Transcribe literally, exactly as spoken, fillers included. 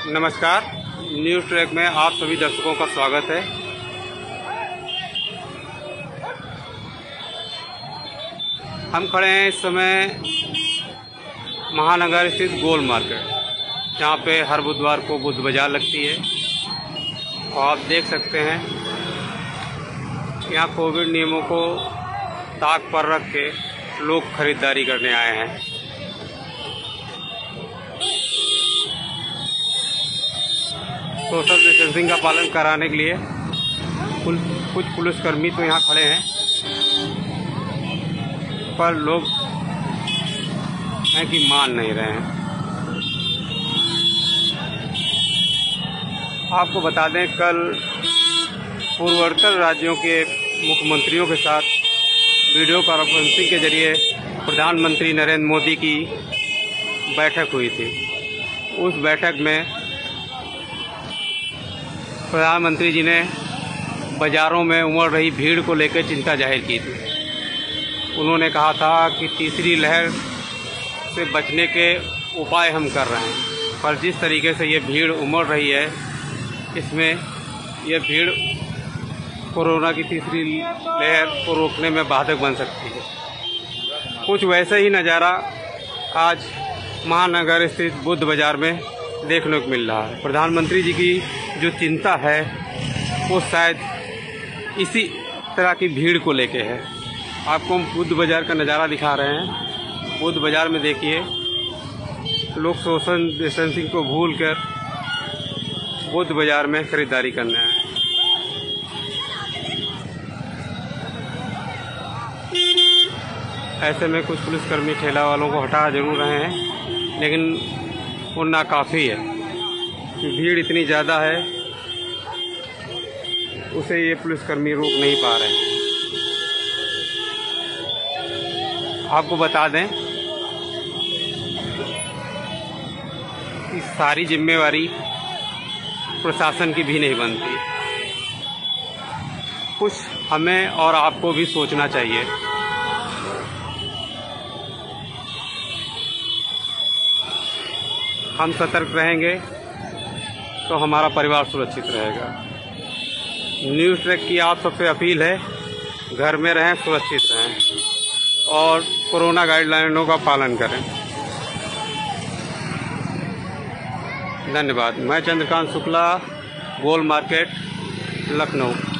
नमस्कार, news track में आप सभी दर्शकों का स्वागत है। हम खड़े हैं इस समय महानगर स्थित गोल मार्केट, जहाँ पे हर बुधवार को बुध बाजार लगती है। और आप देख सकते हैं यहाँ कोविड नियमों को ताक पर रख के लोग खरीदारी करने आए हैं। सोशल डिस्टेंसिंग का पालन कराने के लिए कुछ पुलिसकर्मी तो यहाँ खड़े हैं, पर लोग हैं कि मान नहीं रहे हैं। आपको बता दें, कल पूर्वोत्तर राज्यों के मुख्यमंत्रियों के साथ वीडियो कॉन्फ्रेंसिंग के जरिए प्रधानमंत्री नरेंद्र मोदी की बैठक हुई थी। उस बैठक में प्रधानमंत्री जी ने बाज़ारों में उमड़ रही भीड़ को लेकर चिंता जाहिर की थी। उन्होंने कहा था कि तीसरी लहर से बचने के उपाय हम कर रहे हैं, पर जिस तरीके से ये भीड़ उमड़ रही है, इसमें यह भीड़ कोरोना की तीसरी लहर को रोकने में बाधक बन सकती है। कुछ वैसे ही नज़ारा आज महानगर स्थित बुध बाजार में देखने को मिल रहा है। प्रधानमंत्री जी की जो चिंता है वो शायद इसी तरह की भीड़ को लेके है। आपको हम बुध बाजार का नज़ारा दिखा रहे हैं। बुध बाजार में देखिए, लोग सोशल डिस्टेंसिंग को भूलकर बुध बाजार में खरीदारी करने आए। ऐसे में कुछ पुलिसकर्मी ठेला वालों को हटा जरूर रहे हैं, लेकिन वो नाकाफ़ी है। भीड़ इतनी ज़्यादा है, उसे ये पुलिसकर्मी रोक नहीं पा रहे हैं। आपको बता दें कि सारी जिम्मेवारी प्रशासन की भी नहीं बनती। कुछ हमें और आपको भी सोचना चाहिए। हम सतर्क रहेंगे तो हमारा परिवार सुरक्षित रहेगा। न्यूज़ ट्रैक की आप सबसे अपील है, घर में रहें, सुरक्षित रहें और कोरोना गाइडलाइनों का पालन करें। धन्यवाद। मैं चंद्रकांत शुक्ला, गोल मार्केट, लखनऊ।